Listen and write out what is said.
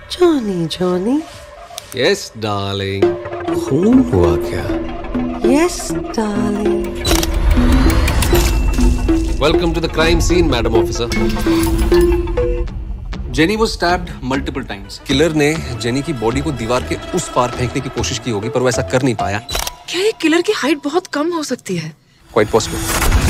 Johnny Johnny. Yes darling. खून हुआ क्या? Yes darling. Welcome to the crime scene madam officer. Jenny was stabbed multiple times. Killer ने Jenny की body को दीवार के उस पार फेंकने की कोशिश की होगी, पर वो ऐसा कर नहीं पाया। क्या ये किलर की हाइट बहुत कम हो सकती है? Quite possible.